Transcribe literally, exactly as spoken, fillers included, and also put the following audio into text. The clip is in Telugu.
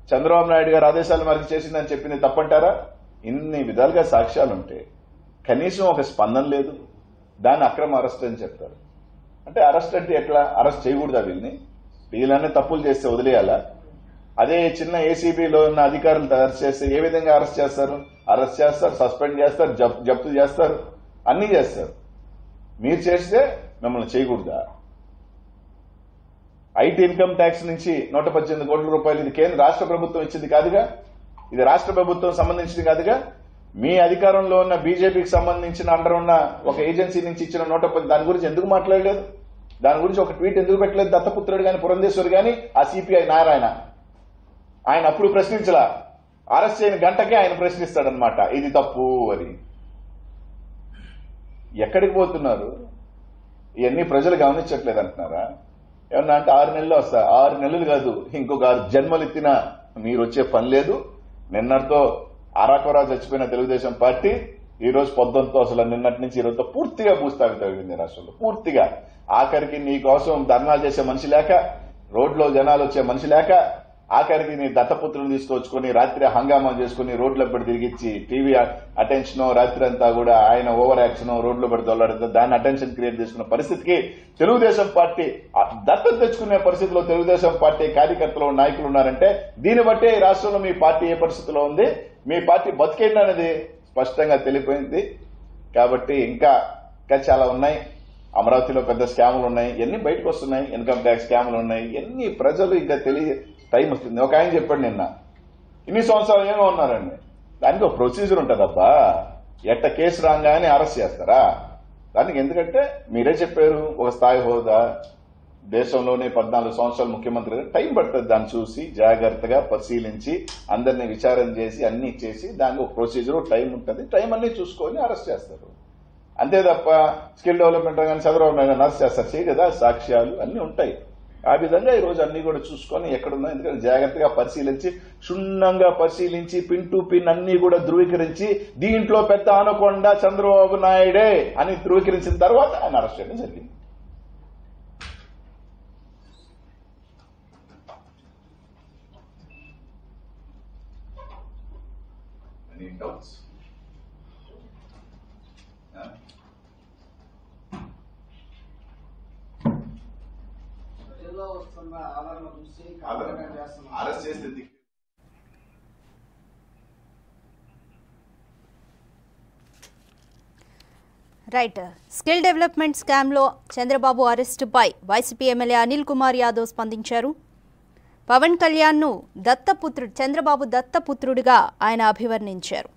చంద్రబాబు నాయుడు గారు ఆదేశాల మేరకు చేసిందని చెప్పింది తప్పంటారా? ఇన్ని విధాలుగా సాక్ష్యాలు ఉంటే కనీసం ఒక స్పందన లేదు. దాన్ని అక్రమ అరెస్ట్ అని చెప్తారు. అంటే అరెస్ట్ అంటే ఎట్లా? అరెస్ట్ చేయకూడదా వీళ్ళని? వీళ్ళన్నీ తప్పులు చేస్తే వదిలేయాలా? అదే చిన్న ఏసీబీలో ఉన్న అధికారులు అరెస్ట్ చేస్తే ఏ విధంగా అరెస్ట్ చేస్తారు? అరెస్ట్ చేస్తారు, సస్పెండ్ చేస్తారు, జప్తు చేస్తారు, అన్ని చేస్తారు. మీరు చేస్తే మిమ్మల్ని చేయకూడదా? ఐటీ ఇన్కమ్ ట్యాక్స్ నుంచి నూట పద్దెనిమిది కోట్ల రూపాయలు ఇది కేంద్ర రాష్ట్ర ప్రభుత్వం ఇచ్చింది కాదుగా, ఇది రాష్ట్ర ప్రభుత్వం సంబంధించింది కాదుగా. మీ అధికారంలో ఉన్న బీజేపీకి సంబంధించిన అండర్ ఉన్న ఒక ఏజెన్సీ నుంచి ఇచ్చిన నూట పది దాని గురించి ఎందుకు మాట్లాడలేదు? దాని గురించి ఒక ట్వీట్ ఎందుకు పెట్టలేదు? దత్తపుత్రుడు గాని పురంధేశ్వరి గాని ఆ సిపిఐ నారాయణ ఆయన అప్పుడు ప్రశ్నించలా. అరెస్ట్ చేయని గంటకే ఆయన ప్రశ్నిస్తాడనమాట ఇది తప్పు అని. ఎక్కడికి పోతున్నారు? ఇవన్నీ ప్రజలు గమనించట్లేదు అంటున్నారా? ఏమన్నా అంటే ఆరు నెలలు వస్తా ఆరు నెలలు కాదు ఇంకొక ఆరు జన్మలు ఎత్తినా మీరు వచ్చే పని లేదు. నిన్నటితో అరాకొరా చచ్చిపోయిన తెలుగుదేశం పార్టీ ఈ రోజు పొద్దుంతో అసలు నిన్నటి నుంచి ఈరోజుతో పూర్తిగా భూస్థాపితం తగ్గింది రాష్ట్రంలో. పూర్తిగా ఆఖరికి నీ కోసం ధర్నాలు చేసే మనిషి లేక, రోడ్లో జనాలు వచ్చే మనిషి లేక, ఆఖరికి నీ దత్తపుత్రులు తీసుకొచ్చుకుని రాత్రి హంగామా చేసుకుని రోడ్ల పడి తిరిగిచ్చి టీవీ అటెన్షన్ రాత్రి అంతా కూడా ఆయన ఓవర్ యాక్షన్ రోడ్లో పడి దొల్లడంతో దాన్ని అటెన్షన్ క్రియేట్ చేసుకున్న పరిస్థితికి తెలుగుదేశం పార్టీ దత్తత తెచ్చుకునే పరిస్థితిలో తెలుగుదేశం పార్టీ కార్యకర్తలు నాయకులు ఉన్నారంటే దీన్ని బట్టే ఈ రాష్ట్రంలో మీ పార్టీ ఏ పరిస్థితిలో ఉంది, మీ పార్టీ బతికేండి అనేది స్పష్టంగా తెలిపోయింది. కాబట్టి ఇంకా ఇంకా చాలా ఉన్నాయి. అమరావతిలో పెద్ద స్కాములు ఉన్నాయి, ఎన్ని బయటకు వస్తున్నాయి. ఇన్కమ్ ట్యాక్స్ స్కాములు ఉన్నాయి, ఎన్ని ప్రజలు ఇంకా తెలియ టైం వస్తుంది. ఒక ఆయన చెప్పాడు నిన్న ఇన్ని సంవత్సరాలు ఏమో ఉన్నారండి. దానికి ఒక ప్రొసీజర్ ఉంటుందబ్బా. ఎట్ట కేసు రాగానే అరెస్ట్ చేస్తారా? దానికి ఎందుకంటే మీరే చెప్పారు ఒక స్థాయి హోదా, దేశంలోనే పద్నాలుగు సంవత్సరాలు ముఖ్యమంత్రి, టైం పడుతుంది. దాన్ని చూసి జాగ్రత్తగా పరిశీలించి అందరినీ విచారణ చేసి అన్ని చేసి దానికి ఒక ప్రొసీజర్ టైం ఉంటుంది. టైం అన్ని చూసుకొని అరెస్ట్ చేస్తారు. అంతే తప్ప స్కిల్ డెవలప్మెంట్ కానీ చదవడం అరెస్ట్ చేస్తారు చేయి కదా. సాక్ష్యాలు అన్ని ఉంటాయి. ఆ విధంగా ఈ రోజు అన్ని కూడా చూసుకొని ఎక్కడున్నా ఎందుకంటే జాగ్రత్తగా పరిశీలించి క్షుణ్ణంగా పరిశీలించి పిన్ టు పిన్ అన్ని కూడా ధృవీకరించి దీంట్లో పెద్ద అనకొండ చంద్రబాబు నాయుడే అని ధృవీకరించిన తర్వాత ఆయన అరెస్ట్ చేయడం జరిగింది. Any doubts? Yeah. అరెస్ట్ చేస్తే రైట్. స్కిల్ డెవలప్మెంట్ స్కామ్లో చంద్రబాబు అరెస్టుపై వైసీపీ ఎమ్మెల్యే అనిల్ కుమార్ యాదవ్ స్పందించారు. పవన్ కళ్యాణ్ను దత్తపుత్రుడు చంద్రబాబు దత్తపుత్రుడిగా ఆయన అభివర్ణించారు.